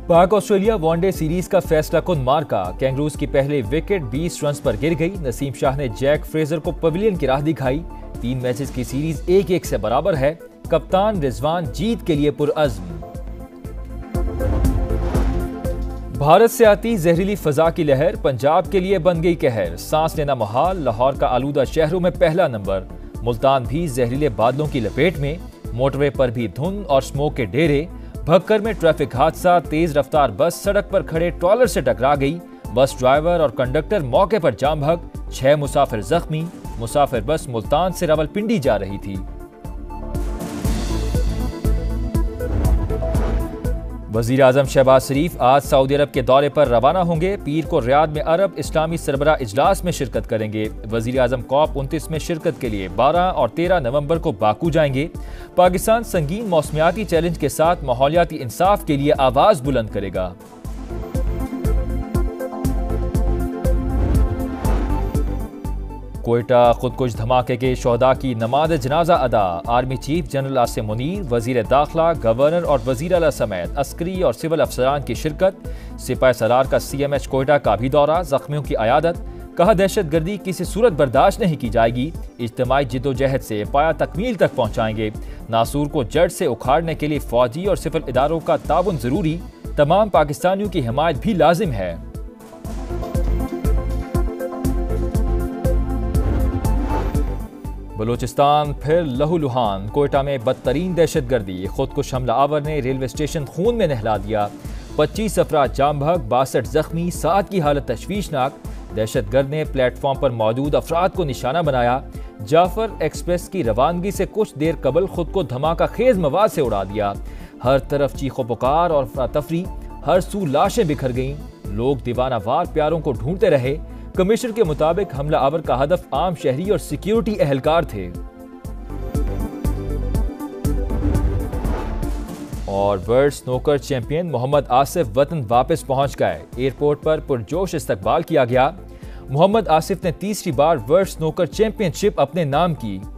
पाक Australia one day series का फैसला कुन मार्का। कैंगरूज की पहले विकेट 20 रन पर गिर गई। नसीम शाह ने जैक फ्रेजर को पवेलियन की राह दिखाई। 3 मैचेस की सीरीज 1-1 से बराबर है। कप्तान रिजवान जीत के लिए पुरअज़्म। भारत से आती जहरीली फजा की लहर पंजाब के लिए बन गई कहर। सांस लेना मुहाल। लाहौर का आलूदा शहरों में पहला नंबर। मुल्तान भी जहरीले बादलों की लपेट में। मोटरवे पर भी धुंध और स्मोक के डेरे। भक्कर में ट्रैफिक हादसा। तेज रफ्तार बस सड़क पर खड़े ट्रॉलर से टकरा गई। बस ड्राइवर और कंडक्टर मौके पर जाम भग। 6 मुसाफिर जख्मी। मुसाफिर बस मुल्तान से रावलपिंडी जा रही थी। वजीर आजम शहबाज शरीफ आज सऊदी अरब के दौरे पर रवाना होंगे। पीर को रियाद में अरब इस्लामी सरबराह इजलास में शिरकत करेंगे। वजीर आजम COP29 में शिरकत के लिए 12 और 13 नवंबर को बाकू जाएंगे। पाकिस्तान संगीन मौसमियाती चैलेंज के साथ माहौलियाती इंसाफ के लिए आवाज बुलंद करेगा। कोयटा खुदकुश धमाके के शोहदा की नमाज जनाजा अदा। Army chief general Asim Munir, वजीर दाखिला, गवर्नर और वजीर आला समेत अस्करी और सिविल अफसरान की शिरकत। सिपाही सलार का CMH कोयटा का भी दौरा। जख्मियों की अयादत। कहा दहशत गर्दी किसी सूरत बर्दाश्त नहीं की जाएगी। इज्तिमाई जिद्दोजहद से पाया तकमील तक पहुँचाएंगे। नासूर को जड़ से उखाड़ने के लिए फौजी और सिविल इदारों का ताउन जरूरी। तमाम पाकिस्तानियों की हिमायत भी लाजिम है। बलूचिस्तान फिर लहूलुहान। कोयटा में बदतरीन दहशतगर्दी। खुदकुश हमला आवर ने रेलवे स्टेशन खून में नहला दिया। 25 अफराद जाम भग, 62 जख्मी। 7 की हालत तशवीशनाक। दहशतगर्द ने प्लेटफॉर्म पर मौजूद अफराद को निशाना बनाया। जाफर एक्सप्रेस की रवानगी से कुछ देर कबल खुद को धमाका खेज मवाद से उड़ा दिया। हर तरफ चीखो पुकार और अफरा-तफरी। हर सू लाशें बिखर गईं। लोग दीवानावार प्यारों को ढूंढते रहे। कमिश्नर के मुताबिक हमला आवर का हदफ आम शहरी और सिक्योरिटी एहलकार थे। और world snooker champion Mohammad Asif वतन वापस पहुंच गए। एयरपोर्ट पर पुरजोश इस्तकबाल किया गया। मोहम्मद आसिफ ने तीसरी बार वर्ल्ड स्नूकर चैंपियनशिप अपने नाम की।